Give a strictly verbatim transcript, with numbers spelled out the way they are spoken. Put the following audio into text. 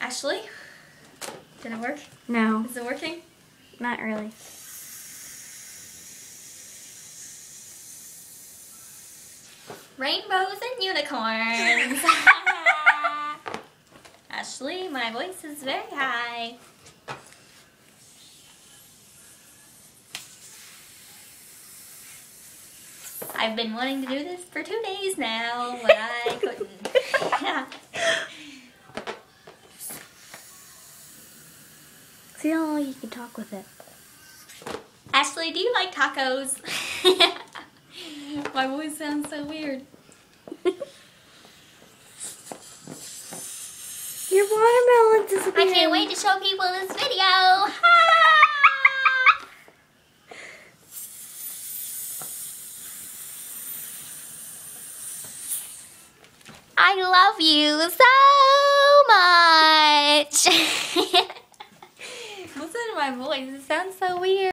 Ashley? Did it work? No. Is it working? Not really. Rainbows and unicorns. Ashley, my voice is very high. I've been wanting to do this for two days now, but I couldn't. See how long you can talk with it. Ashley, do you like tacos? My voice sounds so weird. Your watermelon disappeared. I can't wait to show people this video. I love you so much. Listen to my voice, it sounds so weird.